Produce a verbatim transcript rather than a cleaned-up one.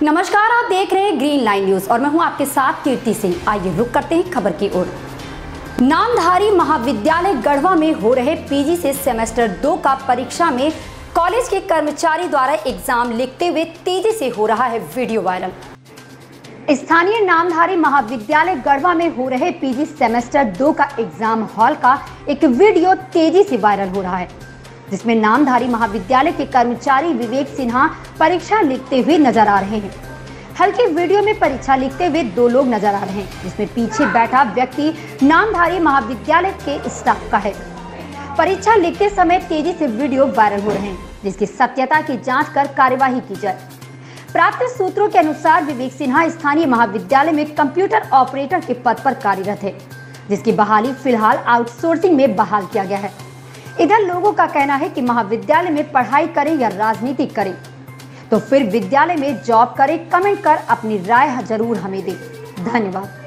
नमस्कार, आप देख रहे हैं ग्रीन लाइन न्यूज और मैं हूं आपके साथ कीर्ति सिंह। आइए रुक करते हैं खबर की ओर। नामधारी महाविद्यालय गढ़वा में हो रहे पीजी से सेमेस्टर दो का परीक्षा में कॉलेज के कर्मचारी द्वारा एग्जाम लिखते हुए तेजी से हो रहा है वीडियो वायरल। स्थानीय नामधारी महाविद्यालय गढ़वा में हो रहे पीजी सेमेस्टर दो का एग्जाम हॉल का एक वीडियो तेजी से वायरल हो रहा है, जिसमें नामधारी महाविद्यालय के कर्मचारी विवेक सिन्हा परीक्षा लिखते हुए नजर आ रहे हैं। हल्के वीडियो में परीक्षा लिखते हुए दो लोग नजर आ रहे हैं, जिसमें पीछे बैठा व्यक्ति नामधारी महाविद्यालय के स्टाफ का है। परीक्षा लिखते समय तेजी से वीडियो वायरल हो रहे हैं, जिसकी सत्यता की जांच कर कार्यवाही की जाए। प्राप्त सूत्रों के अनुसार विवेक सिन्हा स्थानीय महाविद्यालय में कंप्यूटर ऑपरेटर के पद पर कार्यरत है, जिसकी बहाली फिलहाल आउटसोर्सिंग में बहाल किया गया है। इधर लोगों का कहना है कि महाविद्यालय में पढ़ाई करें या राजनीति करें, तो फिर विद्यालय में जॉब करें। कमेंट कर अपनी राय जरूर हमें दें। धन्यवाद।